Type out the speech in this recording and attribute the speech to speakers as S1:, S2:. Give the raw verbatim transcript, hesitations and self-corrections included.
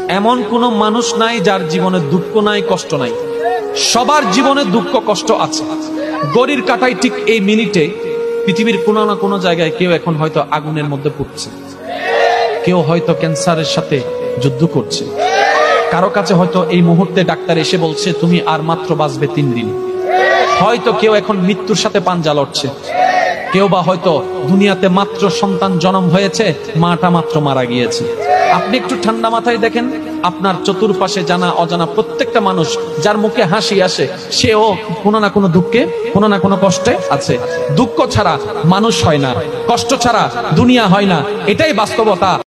S1: এমন কোন মানুষ নাই যার জীবনে দুঃখ নাই, কষ্ট নাই। সবার জীবনে দুঃখ কষ্ট আছে। গড়ির কাটায় ঠিক এই মিনিটে পৃথিবীর কোনো না কোনো জায়গায় কেউ এখন হয়তো আগুনের মধ্যে পড়ছে, কেউ হয়তো ক্যান্সারের সাথে যুদ্ধ করছে, কারো কাছে হয়তো এই মুহূর্তে ডাক্তার এসে বলছে তুমি আর মাত্র বাঁচবে তিন দিন। হয়তো কেউ এখন মৃত্যুর সাথে পাঞ্জা লড়ছে, কেউ বা হয়তো দুনিয়াতে মাত্র সন্তান জন্ম হয়েছে, মাটা মাত্র মারা গিয়েছে। আপনি একটু ঠান্ডা মাথায় দেখেন, আপনার চতুর্পাশে জানা অজানা প্রত্যেকটা মানুষ যার মুখে হাসি আসে, সেও কোনো না কোনো দুঃখে, কোনো না কোনো কষ্টে আছে। দুঃখ ছাড়া মানুষ হয় না, কষ্ট ছাড়া দুনিয়া হয় না, এটাই বাস্তবতা।